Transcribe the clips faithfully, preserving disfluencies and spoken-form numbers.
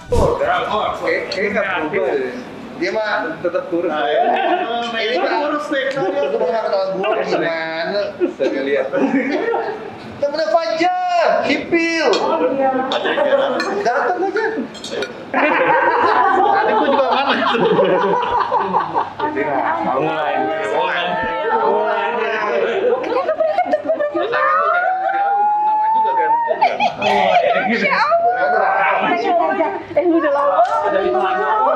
Oh, kayak kayak nggak berubah deh. Dia mah tetap kurus. Nah, ya. Ini kan kurus deh. Lu pernah ketahuan gua gimana? Saya lihat. Temennya Fajar, Kipil. Datang aja. Tadi gua juga mana itu. Mulai. Mulai. Sama juga kan. Ya ampun. Eh udah lama. Udah lama.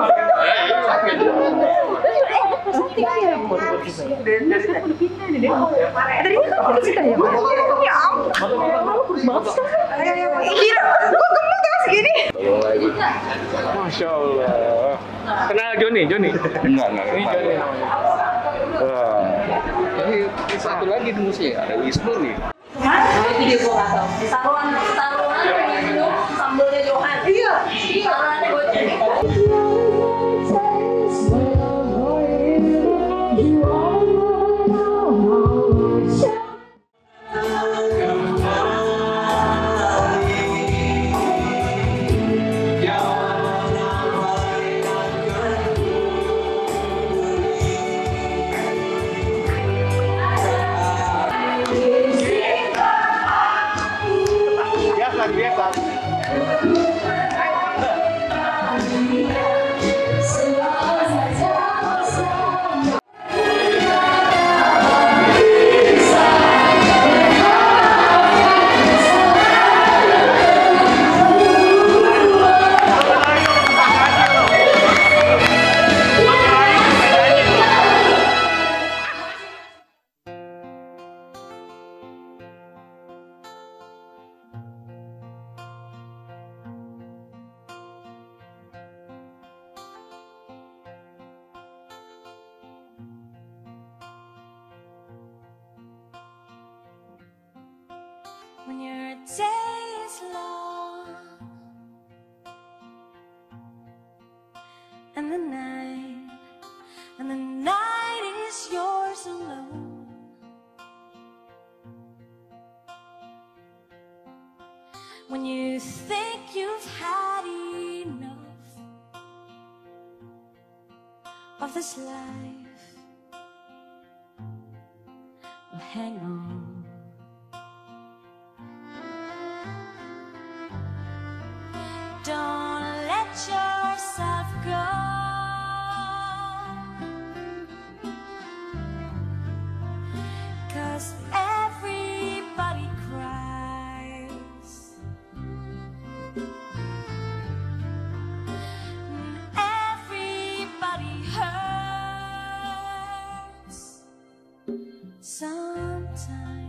Masya Allah. Kenal Joni? Joni? Enggak, enggak. Ini Joni. Wah. Ini satu lagi di musik, ada Wisnu nih. Nah, itu dia gua nggak tahu. Taruhan, taruhan yang minum sambelnya Johan. Iya, taruhannya gue cek. When your day is long and the night and the night is yours alone, when you think you've had enough of this life, well, hang on. Don't let yourself go, 'cause everybody cries, and everybody hurts sometimes.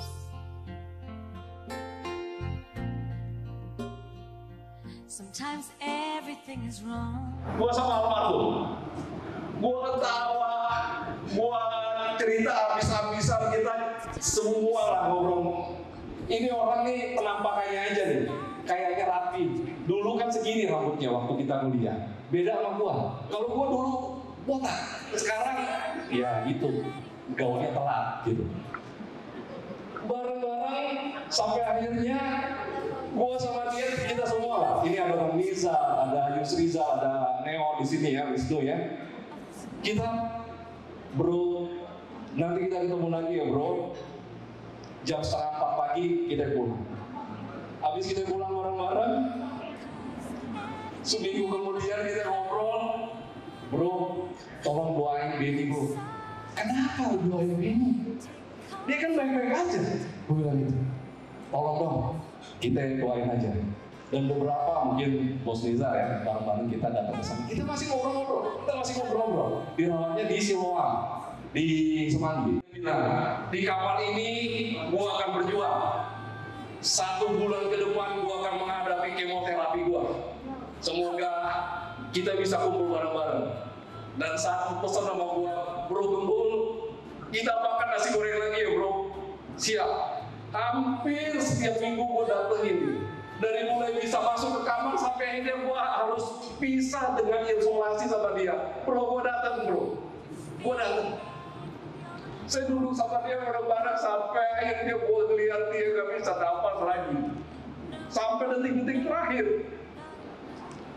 Sometimes everything is wrong. Gua sama almarhum, gua ketawa, gua cerita habis-habisan, kita semua lah ngobrol. Ini orang nih penampakannya aja nih, kayaknya rapi. Dulu kan segini rambutnya waktu kita kuliah. Beda sama gua. Kalau gua dulu botak, sekarang ya gitu, gaulnya telat gitu. Bareng-bareng sampai akhirnya gua sama dia, kita semua lah. Ini ada Bang Niza, ada Yusriza, ada Neo di sini ya, Wisnu ya. Kita, bro, nanti kita ketemu lagi ya bro. Jam setengah empat pagi kita pulang. Habis kita pulang bareng-bareng, seminggu kemudian kita ngobrol, bro, tolong doain Benny bro. Kenapa lu doain Benny? Dia kan baik-baik aja. Gue bilang gitu. Tolong dong, kita doain aja. Dan beberapa mungkin Bos Niza ya, bareng-bareng kita datang ke sana. Kita masih ngobrol-ngobrol, kita masih ngobrol-ngobrol. Dirawatnya di Siloam, di Semanggi. Nah, di kapal ini gua akan berjuang. Satu bulan ke depan gua akan menghadapi kemoterapi gua. Semoga kita bisa kumpul bareng-bareng. Dan satu pesan sama gua, bro Gembul, kita makan nasi goreng lagi ya bro. Siap. Hampir setiap minggu gua datengin. Dari mulai bisa masuk ke kamar sampai akhirnya gua harus pisah dengan isolasi sama dia. Bro, gua datang bro. Gua datang. Saya duduk sama dia bareng-bareng sampai akhirnya gua ngeliat dia gak bisa nafas lagi. Sampai detik-detik terakhir.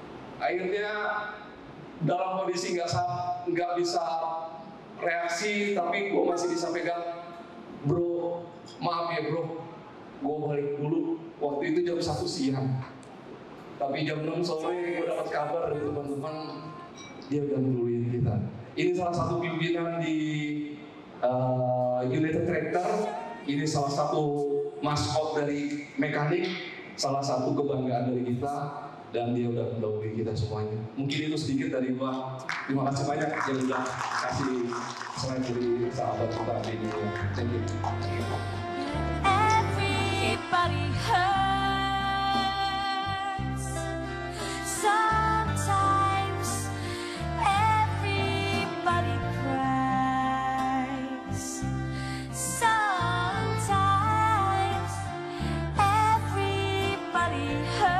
Akhirnya dalam kondisi nggak sa- nggak bisa reaksi, tapi gue masih bisa pegang. Bro, maaf ya bro, gue balik dulu. Waktu itu jam satu siang, tapi jam enam sore gue dapat kabar dari teman-teman, dia udah nungguin kita. Ini salah satu pimpinan di uh, United Tractor. Ini salah satu maskot dari mekanik, salah satu kebanggaan dari kita, dan dia udah mendahului kita semuanya. Mungkin itu sedikit dari gua. Terima kasih banyak yang udah kasih selain dari sahabat kita ini. Thank you. Everybody hurts sometimes. Everybody cries sometimes. Everybody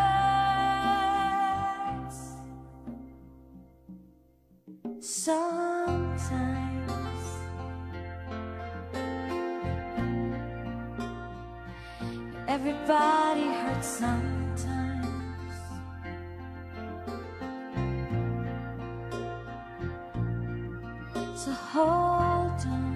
hurts sometimes. Everybody hurts sometimes. So hold on.